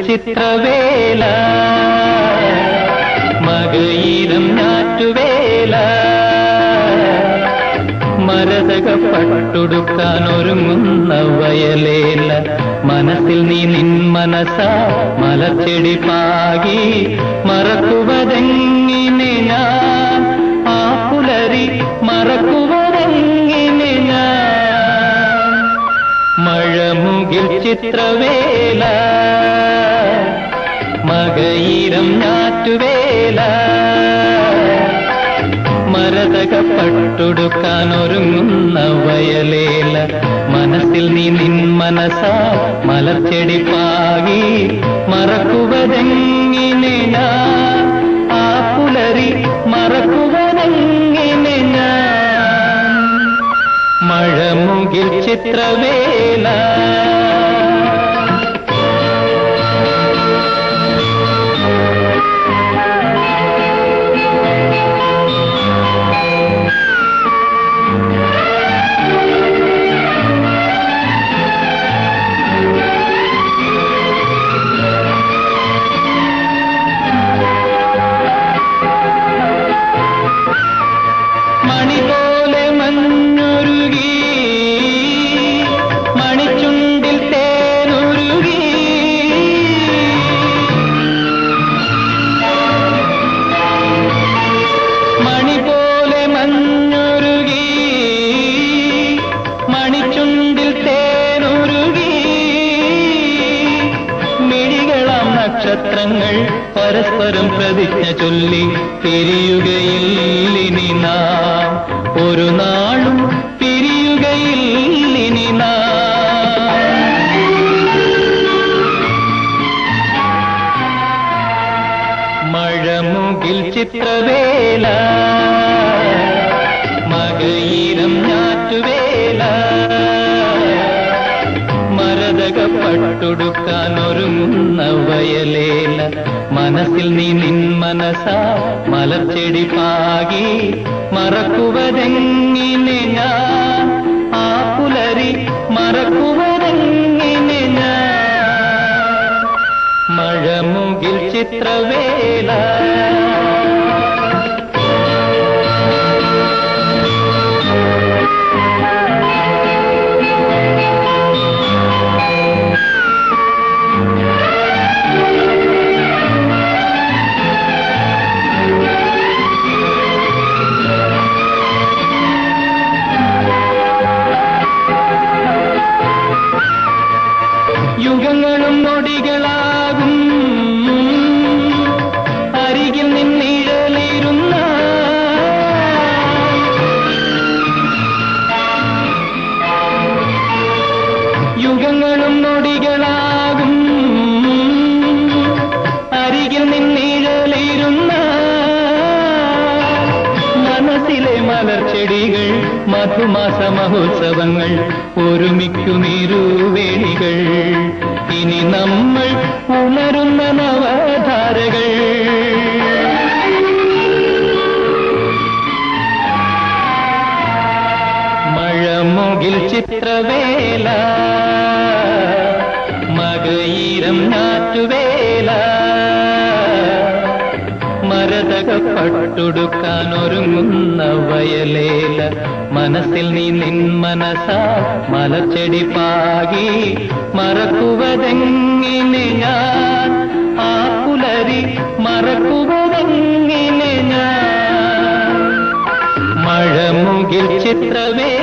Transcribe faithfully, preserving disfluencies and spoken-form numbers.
ചിത്രവേല മകയിരം ഞാറ്റുവേല മരതക പട്ടുടുക്കാൻ ഒരുങ്ങുന്ന വയലേല മനസ്സിൽ നീ നിൻ മനസാ മലച്ചെടി പാകി മറക്കുവതെങ്ങിനെ ഞാൻ ആ പുലരി മറക്കുവതെങ്ങിനെ ഞാൻ മഴമുകിൽ ചിത്രവേല മകയിരം ഞാറ്റുവേല മരതക പട്ടുടുക്കാൻ ഒരുങ്ങുന്ന വയലേല മനസ്സിൽ നീ നിൻ മനസാ മലർച്ചെടി പാകി മറക്കുവതെങ്ങിനെ ഞാൻ ആ പുലരി മറക്കുവതെങ്ങിനെ ഞാൻ മഴമുകിൽ ചിത്രവേല നക്ഷത്രങ്ങൾ പരസ്പരം പ്രതിജ്ഞ ചൊല്ലി പിരിയുകയില്ലിനി നാം ഒരു നാളും പിരിയുകയില്ലിനി നാം മഴമുകിൽ ചിത്രവേല മകയിരം ഞാറ്റുവേല മരതക പട്ടുടുക്കാൻ ഒരുങ്ങുന്ന വയലേല മനസ്സിൽ നീ നിൻ മനസാ മലർച്ചെടി പാകി മറക്കുവതെങ്ങിനെ ഞാൻ ആ പുലരി മറക്കുവതെങ്ങിനെ ഞാൻ മഴമുകിൽ ചിത്രവേല യുഗങ്ങളും നൊടികളാകും അരികിൽ നിന്നിഴലിരുന്ന യുഗങ്ങളും നൊടികളാകും അരികിൽ നിന്നിഴലിരുന്ന മനസ്സിലെ മലർച്ചെടികൾ മധുമാസ മഹോത്സവങ്ങൾ ഒരുമിക്കുമിരുവേണികൾ ഇനി നമ്മൾ ഉണരുന്ന നവധാരകൾ മഴമുകിൽ ചിത്രവേല മകയിരം ഞാറ്റുവേല മരതക പട്ടുടുക്കാൻ ഒരുങ്ങുന്ന വയലേല മനസ്സിൽ നീ നിൻ മനസാ മലർച്ചെടി പാകി മറക്കുവതെങ്ങിനെ ഞാൻ ആ പുലരി മറക്കുവതെങ്ങിനെ ഞാൻ മഴമുകിൽ ചിത്രവേ